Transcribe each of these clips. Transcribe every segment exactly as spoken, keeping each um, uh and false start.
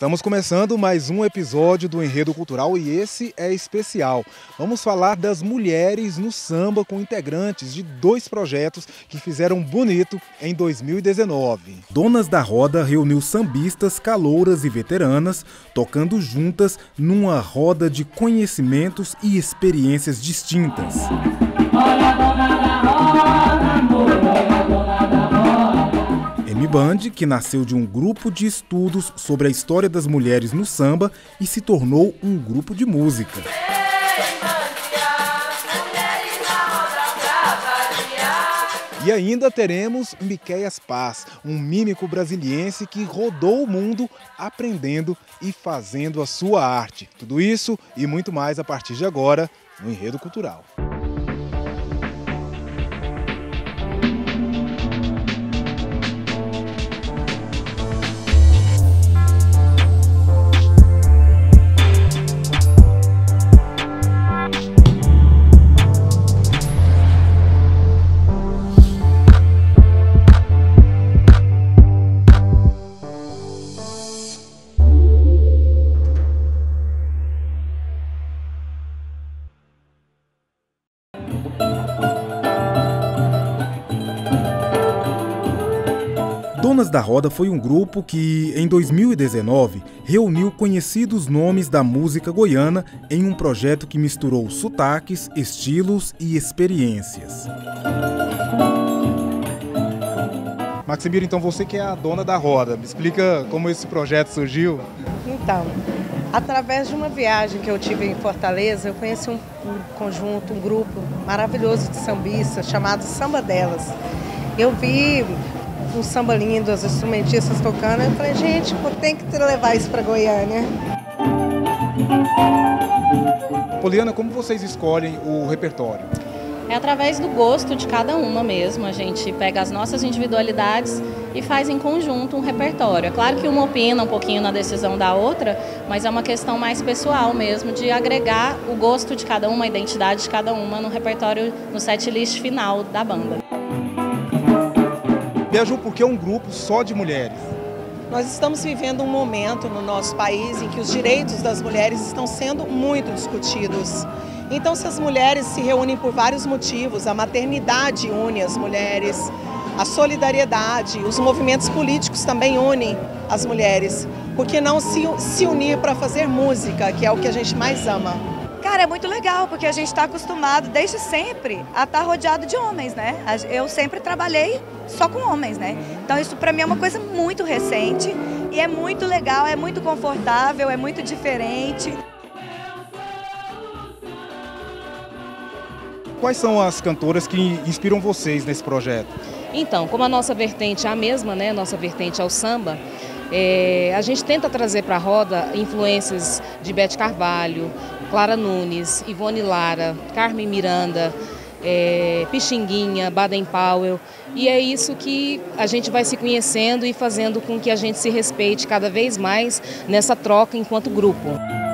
Estamos começando mais um episódio do Enredo Cultural e esse é especial. Vamos falar das mulheres no samba com integrantes de dois projetos que fizeram bonito em dois mil e dezenove. Donas da Roda reuniu sambistas, calouras e veteranas, tocando juntas numa roda de conhecimentos e experiências distintas. Olha a dona da roda, amor, olha a dona da roda. M-Band, que nasceu de um grupo de estudos sobre a história das mulheres no samba e se tornou um grupo de música. E ainda teremos Miquéias Paz, um mímico brasiliense que rodou o mundo aprendendo e fazendo a sua arte. Tudo isso e muito mais a partir de agora no Enredo Cultural. Donas da Roda foi um grupo que, em dois mil e dezenove, reuniu conhecidos nomes da música goiana em um projeto que misturou sotaques, estilos e experiências. Maximira, então você que é a dona da Roda, me explica como esse projeto surgiu? Então, através de uma viagem que eu tive em Fortaleza, eu conheci um, um conjunto, um grupo maravilhoso de sambistas chamado Samba Delas. Eu vi um samba lindo, as instrumentistas tocando, eu falei, gente, tem que levar isso para Goiânia. Poliana, como vocês escolhem o repertório? É através do gosto de cada uma mesmo, a gente pega as nossas individualidades e faz em conjunto um repertório. É claro que uma opina um pouquinho na decisão da outra, mas é uma questão mais pessoal mesmo, de agregar o gosto de cada uma, a identidade de cada uma no repertório, no setlist final da banda. Viajou porque é um grupo só de mulheres. Nós estamos vivendo um momento no nosso país em que os direitos das mulheres estão sendo muito discutidos. Então, se as mulheres se reúnem por vários motivos, a maternidade une as mulheres, a solidariedade, os movimentos políticos também unem as mulheres. Por que não se, se unir para fazer música, que é o que a gente mais ama? Cara, é muito legal, porque a gente está acostumado desde sempre a estar rodeado de homens, né? Eu sempre trabalhei só com homens, né? Então isso para mim é uma coisa muito recente e é muito legal, é muito confortável, é muito diferente. Quais são as cantoras que inspiram vocês nesse projeto? Então, como a nossa vertente é a mesma, né? Nossa vertente é o samba, é, a gente tenta trazer para a roda influências de Beth Carvalho, Clara Nunes, Ivone Lara, Carmen Miranda, é, Pixinguinha, Baden Powell. E é isso que a gente vai se conhecendo e fazendo com que a gente se respeite cada vez mais nessa troca enquanto grupo.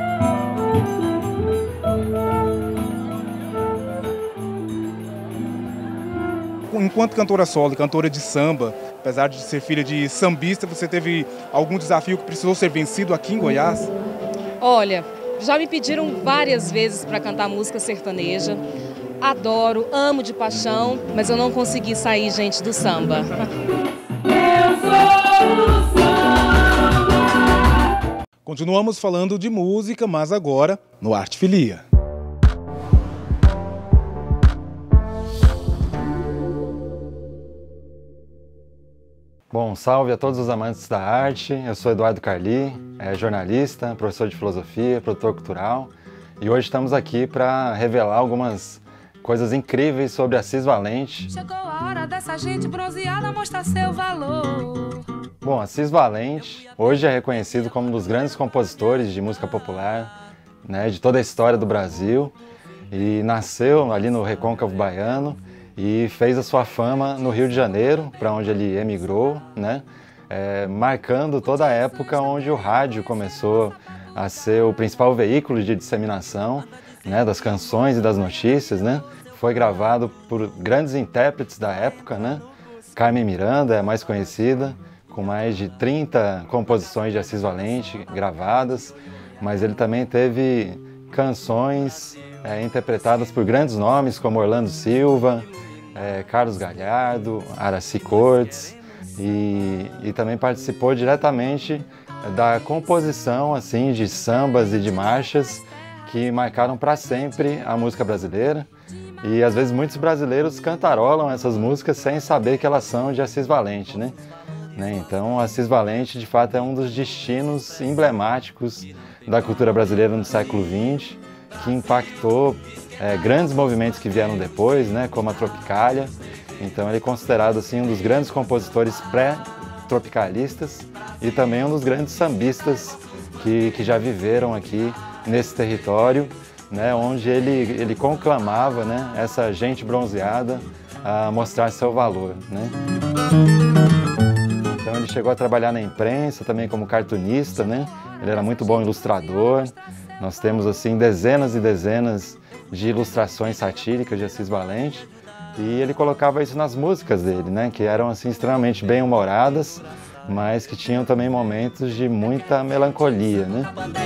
Enquanto cantora solo e cantora de samba, apesar de ser filha de sambista, você teve algum desafio que precisou ser vencido aqui em Goiás? Olha, já me pediram várias vezes para cantar música sertaneja. Adoro, amo de paixão, mas eu não consegui sair, gente, do samba. Eu sou o samba. Continuamos falando de música, mas agora no Arte Filia. Bom, salve a todos os amantes da arte. Eu sou Eduardo Carli, é jornalista, professor de filosofia, produtor cultural. E hoje estamos aqui para revelar algumas coisas incríveis sobre Assis Valente. Chegou a hora dessa gente bronzeada mostrar seu valor. Bom, Assis Valente hoje é reconhecido como um dos grandes compositores de música popular, né, de toda a história do Brasil. E nasceu ali no Recôncavo Baiano e fez a sua fama no Rio de Janeiro, para onde ele emigrou, né? É, marcando toda a época onde o rádio começou a ser o principal veículo de disseminação, né, das canções e das notícias, né? Foi gravado por grandes intérpretes da época, né? Carmen Miranda é a mais conhecida, com mais de trinta composições de Assis Valente gravadas, mas ele também teve canções é, interpretadas por grandes nomes como Orlando Silva, é, Carlos Galhardo, Aracy Cortes, e, e também participou diretamente da composição assim, de sambas e de marchas que marcaram para sempre a música brasileira. E às vezes muitos brasileiros cantarolam essas músicas sem saber que elas são de Assis Valente, né? Então, Assis Valente, de fato, é um dos destinos emblemáticos da cultura brasileira no século vinte, que impactou é, grandes movimentos que vieram depois, né, como a Tropicália. Então, ele é considerado assim, um dos grandes compositores pré-tropicalistas e também um dos grandes sambistas que, que já viveram aqui nesse território, né, onde ele, ele conclamava, né, essa gente bronzeada a mostrar seu valor, né? Então ele chegou a trabalhar na imprensa também como cartunista, né? Ele era muito bom ilustrador. Nós temos assim dezenas e dezenas de ilustrações satíricas de Assis Valente, e ele colocava isso nas músicas dele, né, que eram assim extremamente bem-humoradas, mas que tinham também momentos de muita melancolia, né?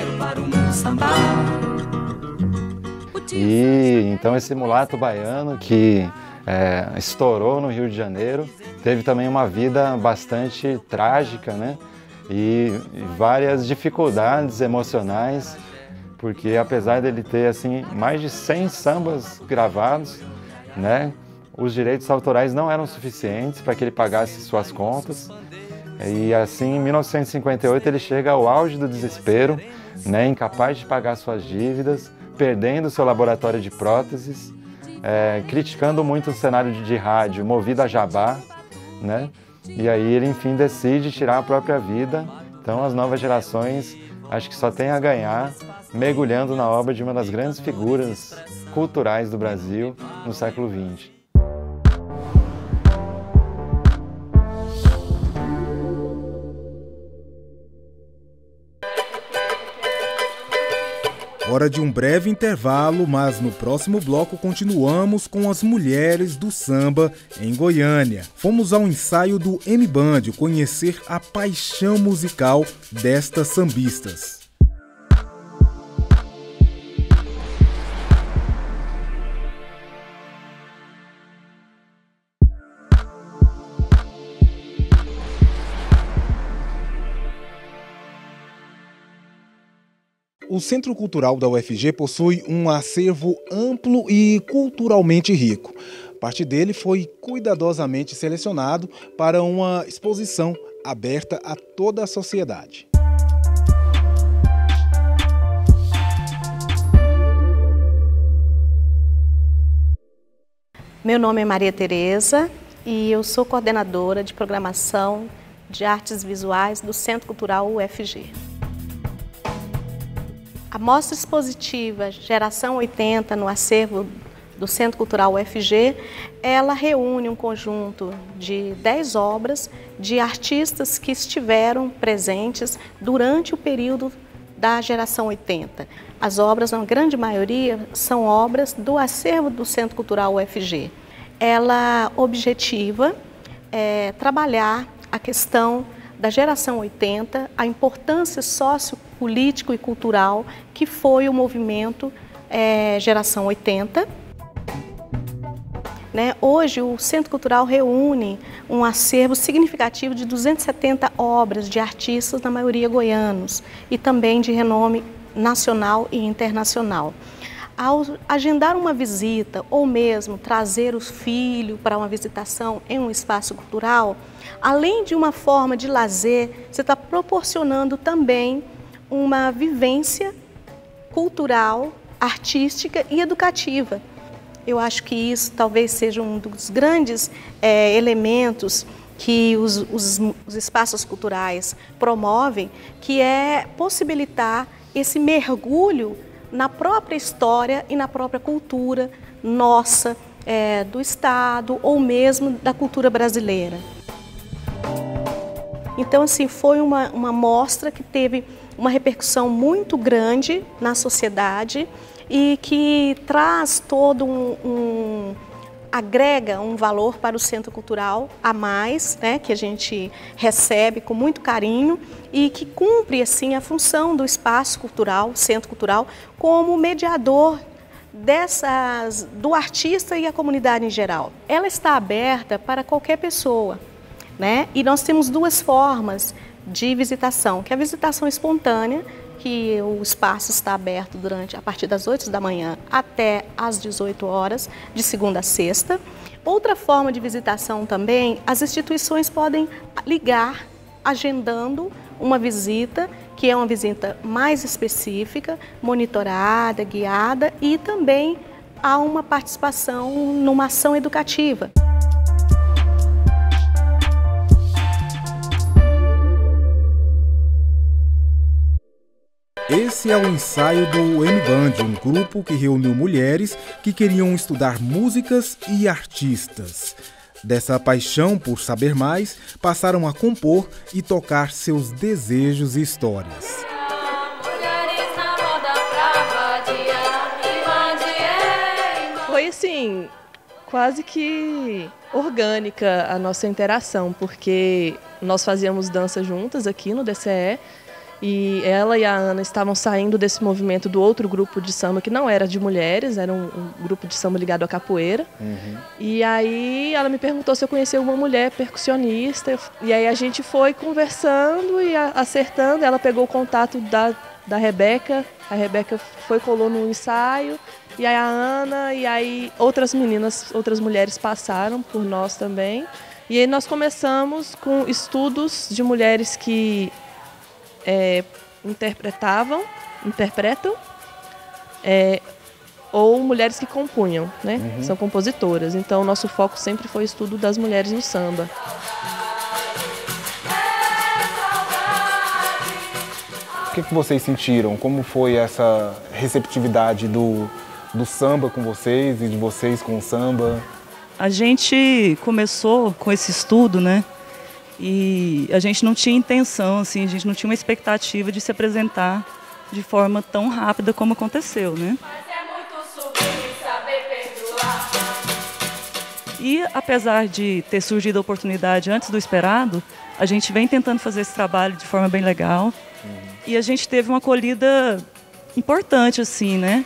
E então esse mulato baiano que é, estourou no Rio de Janeiro teve também uma vida bastante trágica, né? E, e várias dificuldades emocionais, porque apesar dele ter assim mais de cem sambas gravados, né, os direitos autorais não eram suficientes para que ele pagasse suas contas. E assim, em mil novecentos e cinquenta e oito, ele chega ao auge do desespero, né, incapaz de pagar suas dívidas, perdendo seu laboratório de próteses, é, criticando muito o cenário de, de rádio, movido a jabá, né? E aí ele, enfim, decide tirar a própria vida. Então as novas gerações acho que só tem a ganhar mergulhando na obra de uma das grandes figuras culturais do Brasil no século vinte. Hora de um breve intervalo, mas no próximo bloco continuamos com as mulheres do samba em Goiânia. Fomos ao ensaio do M-Band conhecer a paixão musical destas sambistas. O Centro Cultural da U F G possui um acervo amplo e culturalmente rico. Parte dele foi cuidadosamente selecionado para uma exposição aberta a toda a sociedade. Meu nome é Maria Tereza e eu sou coordenadora de programação de artes visuais do Centro Cultural U F G. A mostra expositiva Geração oitenta no acervo do Centro Cultural U F G, ela reúne um conjunto de dez obras de artistas que estiveram presentes durante o período da Geração oitenta. As obras, na grande maioria, são obras do acervo do Centro Cultural U F G. Ela objetiva é, trabalhar a questão da Geração oitenta, a importância sociopolítico e cultural que foi o movimento é, Geração oitenta. Né? Hoje o Centro Cultural reúne um acervo significativo de duzentas e setenta obras de artistas, na maioria goianos, e também de renome nacional e internacional. Ao agendar uma visita ou mesmo trazer os filhos para uma visitação em um espaço cultural, além de uma forma de lazer, você está proporcionando também uma vivência cultural, artística e educativa. Eu acho que isso talvez seja um dos grandes é, elementos que os, os, os espaços culturais promovem, que é possibilitar esse mergulho na própria história e na própria cultura nossa, é, do Estado ou mesmo da cultura brasileira. Então, assim, foi uma, uma mostra que teve uma repercussão muito grande na sociedade e que traz todo um, um, agrega um valor para o Centro Cultural a mais, né, que a gente recebe com muito carinho e que cumpre assim a função do espaço cultural, Centro Cultural, como mediador dessas, do artista e a comunidade em geral. Ela está aberta para qualquer pessoa, né? E nós temos duas formas de visitação, que é a visitação espontânea, que o espaço está aberto durante a partir das oito da manhã até às dezoito horas, de segunda a sexta. Outra forma de visitação também, as instituições podem ligar, agendando uma visita, que é uma visita mais específica, monitorada, guiada, e também há uma participação numa ação educativa. Esse é o ensaio do M-Band, um grupo que reuniu mulheres que queriam estudar músicas e artistas. Dessa paixão por saber mais, passaram a compor e tocar seus desejos e histórias. Foi assim, quase que orgânica a nossa interação, porque nós fazíamos dança juntas aqui no D C E, e ela e a Ana estavam saindo desse movimento do outro grupo de samba, que não era de mulheres, era um, um grupo de samba ligado à capoeira. Uhum. E aí ela me perguntou se eu conhecia uma mulher percussionista, e aí a gente foi conversando e a, acertando. Ela pegou o contato da, da Rebeca, a Rebeca foi, colou no ensaio, e aí a Ana, e aí outras meninas, outras mulheres passaram por nós também. E aí nós começamos com estudos de mulheres que É, interpretavam, interpretam, é, ou mulheres que compunham, né? Uhum. São compositoras. Então, o nosso foco sempre foi o estudo das mulheres no samba. O que, que vocês sentiram? Como foi essa receptividade do, do samba com vocês e de vocês com o samba? A gente começou com esse estudo, né? E a gente não tinha intenção, assim, a gente não tinha uma expectativa de se apresentar de forma tão rápida como aconteceu, né? E apesar de ter surgido a oportunidade antes do esperado, a gente vem tentando fazer esse trabalho de forma bem legal. Uhum. E a gente teve uma acolhida importante, assim, né?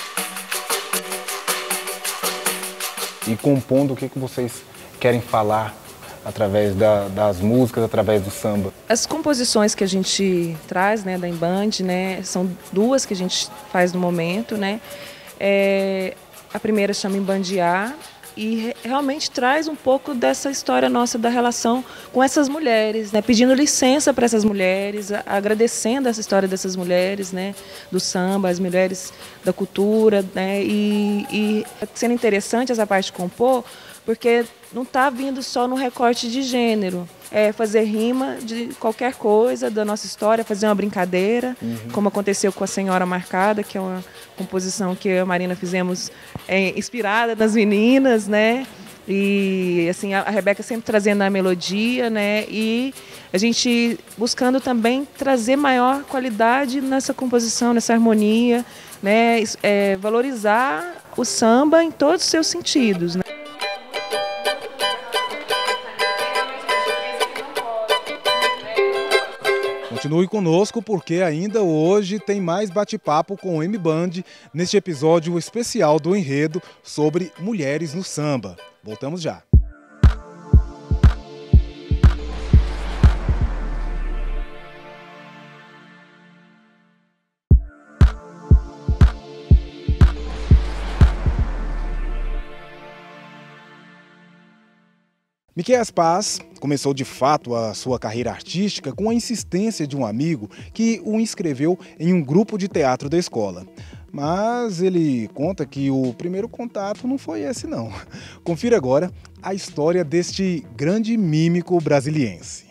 E compondo, o que, que vocês querem falar através da, das músicas, através do samba? As composições que a gente traz, né, da M-Band, né, são duas que a gente faz no momento, né? É, a primeira chama Embandear e re, realmente traz um pouco dessa história nossa da relação com essas mulheres, né? Pedindo licença para essas mulheres, a, agradecendo essa história dessas mulheres, né, do samba, as mulheres da cultura, né? E, e sendo interessante essa parte de compor, porque não está vindo só no recorte de gênero, é fazer rima de qualquer coisa da nossa história, fazer uma brincadeira, uhum. como aconteceu com a Senhora Marcada, que é uma composição que eu e a Marina fizemos é, inspirada nas meninas, né? E assim, a Rebeca sempre trazendo a melodia, né? E a gente buscando também trazer maior qualidade nessa composição, nessa harmonia, né? É, valorizar o samba em todos os seus sentidos, né? Continue conosco porque ainda hoje tem mais bate-papo com o M-Band neste episódio especial do Enredo sobre mulheres no samba. Voltamos já. Miquéias Paz começou de fato a sua carreira artística com a insistência de um amigo que o inscreveu em um grupo de teatro da escola. Mas ele conta que o primeiro contato não foi esse não. Confira agora a história deste grande mímico brasiliense.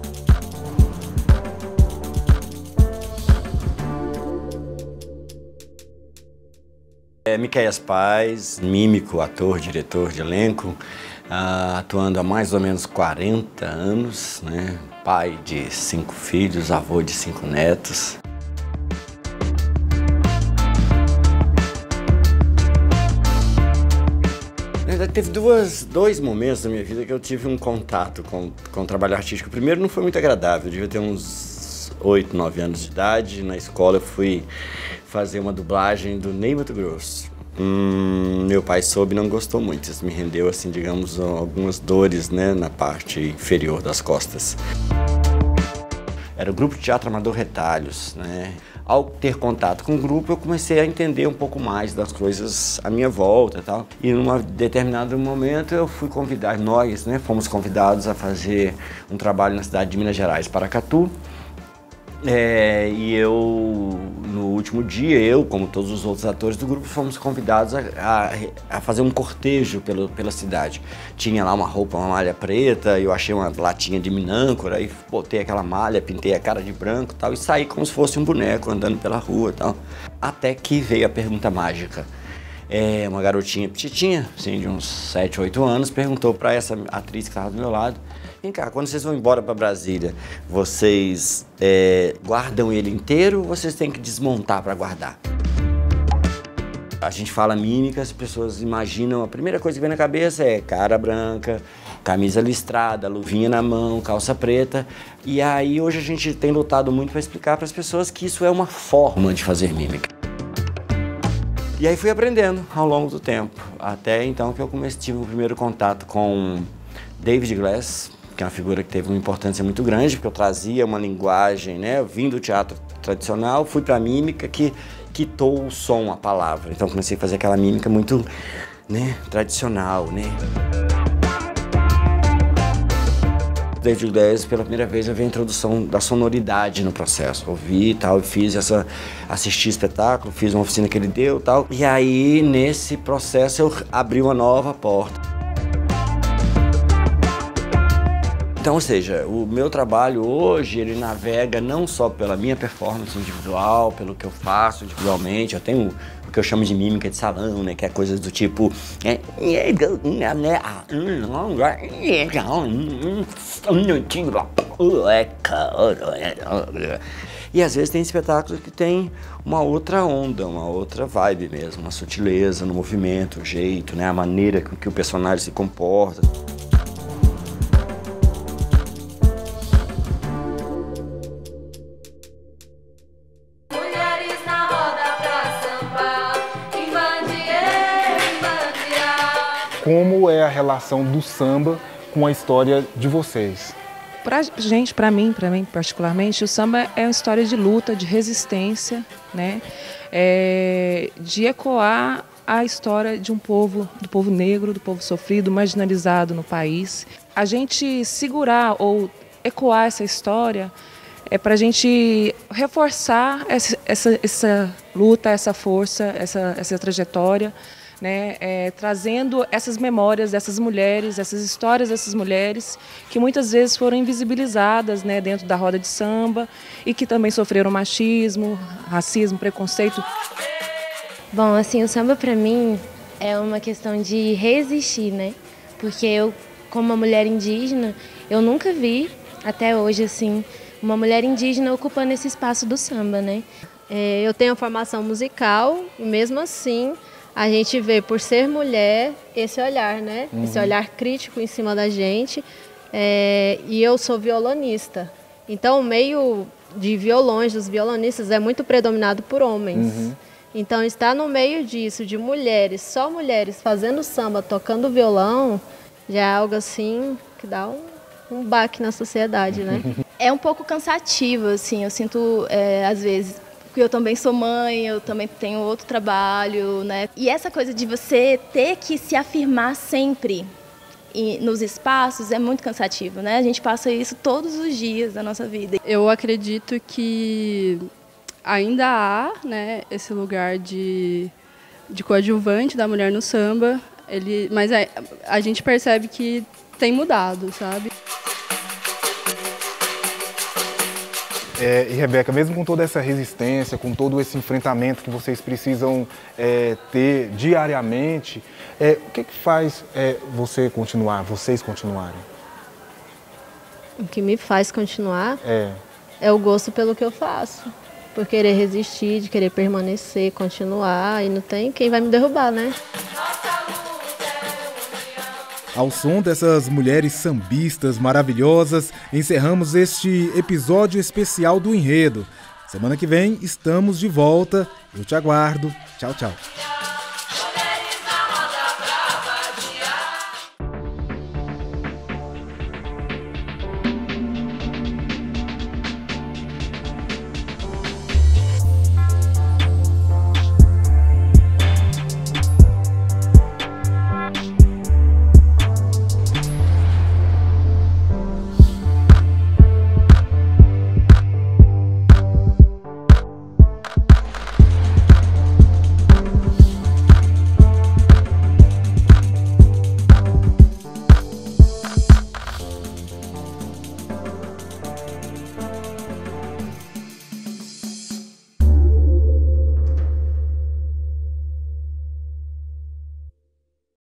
É Miquéias Paz, mímico, ator, diretor de elenco, uh, atuando há mais ou menos quarenta anos, né? Pai de cinco filhos, avô de cinco netos. Na verdade, verdade, teve duas, dois momentos na minha vida que eu tive um contato com, com o trabalho artístico. O primeiro não foi muito agradável, eu devia ter uns oito, nove anos de idade. Na escola eu fui fazer uma dublagem do Ney Matogrosso. Hum, meu pai soube e não gostou muito. Isso me rendeu, assim, digamos, algumas dores, né, na parte inferior das costas. Era o grupo de teatro amador Retalhos, né? Ao ter contato com o grupo, eu comecei a entender um pouco mais das coisas à minha volta e tal. E num determinado momento eu fui convidar, nós, né, fomos convidados a fazer um trabalho na cidade de Minas Gerais, Paracatu. É, e eu, no último dia, eu, como todos os outros atores do grupo, fomos convidados a, a, a fazer um cortejo pelo, pela cidade. Tinha lá uma roupa, uma malha preta, eu achei uma latinha de minâncora, aí botei aquela malha, pintei a cara de branco e tal, e saí como se fosse um boneco andando pela rua e tal. Até que veio a pergunta mágica. É, uma garotinha petitinha, assim, de uns sete, oito anos, perguntou para essa atriz que estava do meu lado: vem cá, quando vocês vão embora para Brasília, vocês é, guardam ele inteiro ou vocês têm que desmontar para guardar? A gente fala mímica, as pessoas imaginam, a primeira coisa que vem na cabeça é cara branca, camisa listrada, luvinha na mão, calça preta. E aí hoje a gente tem lutado muito para explicar para as pessoas que isso é uma forma de fazer mímica. E aí fui aprendendo ao longo do tempo, até então que eu comecei, tive o primeiro contato com David Glass, que é uma figura que teve uma importância muito grande, porque eu trazia uma linguagem, né, eu vim do teatro tradicional, fui para a mímica que quitou o som, a palavra. Então comecei a fazer aquela mímica muito, né, tradicional, né. David Glass, pela primeira vez, eu vi a introdução da sonoridade no processo. Ouvi e tal, fiz essa, assisti espetáculo, fiz uma oficina que ele deu e tal. E aí, nesse processo, eu abri uma nova porta. Então, ou seja, o meu trabalho hoje, ele navega não só pela minha performance individual, pelo que eu faço individualmente. Eu tenho o que eu chamo de mímica de salão, né? Que é coisas do tipo... E às vezes tem espetáculos que tem uma outra onda, uma outra vibe mesmo, uma sutileza no movimento, o jeito, né? A maneira com que o personagem se comporta. Como é a relação do samba com a história de vocês? Pra gente, pra mim, pra mim particularmente, o samba é uma história de luta, de resistência, né? É, de ecoar a história de um povo, do povo negro, do povo sofrido, marginalizado no país. A gente segurar ou ecoar essa história é para a gente reforçar essa, essa, essa luta, essa força, essa, essa trajetória, né, é, trazendo essas memórias dessas mulheres, essas histórias dessas mulheres que muitas vezes foram invisibilizadas, né, dentro da roda de samba e que também sofreram machismo, racismo, preconceito. Bom, assim, o samba para mim é uma questão de resistir, né? Porque eu, como uma mulher indígena, eu nunca vi até hoje assim uma mulher indígena ocupando esse espaço do samba, né? É, eu tenho formação musical e mesmo assim a gente vê, por ser mulher, esse olhar, né? Uhum. Esse olhar crítico em cima da gente. É, e eu sou violonista. Então, o meio de violões, dos violonistas, é muito predominado por homens. Uhum. Então, estar no meio disso, de mulheres, só mulheres, fazendo samba, tocando violão, já é algo assim que dá um, um baque na sociedade, né? É um pouco cansativo, assim, eu sinto, é, às vezes... Porque eu também sou mãe, eu também tenho outro trabalho, né? E essa coisa de você ter que se afirmar sempre e, nos espaços é muito cansativo, né? A gente passa isso todos os dias da nossa vida. Eu acredito que ainda há, né, esse lugar de, de coadjuvante da mulher no samba, ele, mas a, a gente percebe que tem mudado, sabe? É, e Rebeca, mesmo com toda essa resistência, com todo esse enfrentamento que vocês precisam é, ter diariamente, é, o que, que faz é, você continuar, vocês continuarem? O que me faz continuar é. é o gosto pelo que eu faço. Por querer resistir, de querer permanecer, continuar, e não tem quem vai me derrubar, né? Ao som dessas mulheres sambistas maravilhosas, encerramos este episódio especial do Enredo. Semana que vem estamos de volta. Eu te aguardo. Tchau, tchau.